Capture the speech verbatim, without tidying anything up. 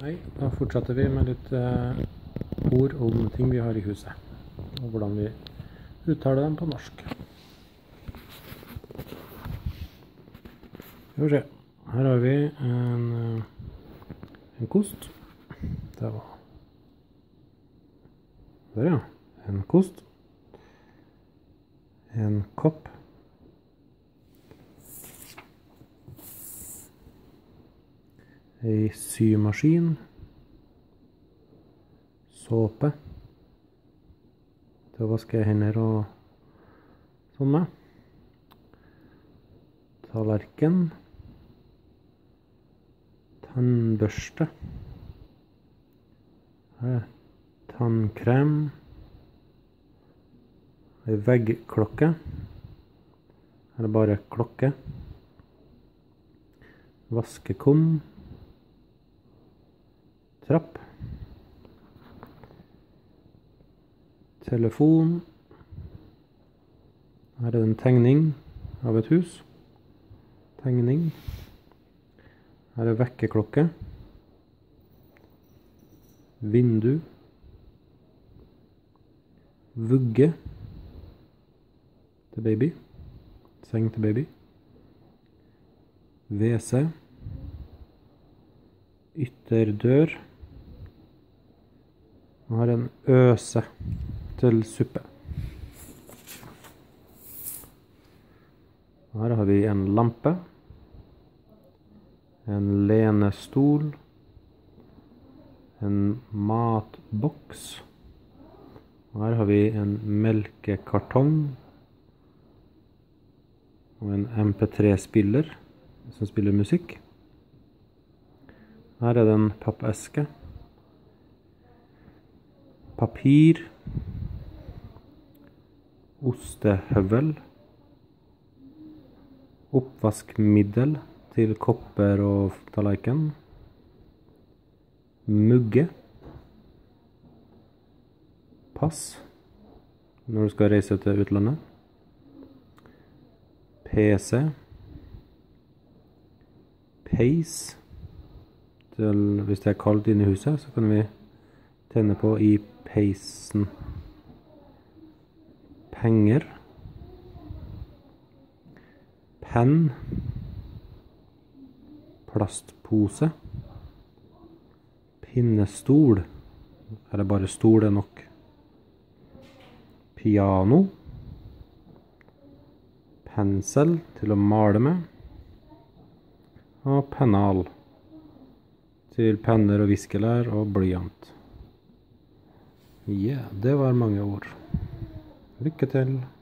Hei, da fortsetter vi med litt eh, ord om ting vi har i huset, og hvordan vi uttaler dem på norsk. Skal vi se, her har vi en, en kost. Det var der, ja. En kost. En kopp. En symaskin. Såpe. Til å vaske hender og sånn med. Tallerken. Tannbørste. Her. Tannkrem. En veggklokke. Her er bare klokke. Vaskekum. Trapp. Telefon. Her er det en tegning av et hus. Tegning. Her er vekkeklokke. Vindu. Vugge. Til baby. Seng til baby. V C. Ytterdør. Og her er en øse til suppe. Her har vi en lampe. En lenestol. En matboks. Og her har vi en melkekartong. Og en M P tre spiller som spiller musikk. Her er det en pappeske. Papir. Ostehøvel. Oppvaskmiddel til kopper og tallerken. Mugge. Pass når du skal reise til utlandet. P C. Peis. Til, hvis det er kaldt inne i huset, så kan vi tenne på i peisen. Penger. Penn. Plastpose. Pinnestol. Her er bare stol det nok. Piano. Pensel til å male med. Og pennal til penner og viskelær og blyant. Ja, det var mange ord. Lykke til!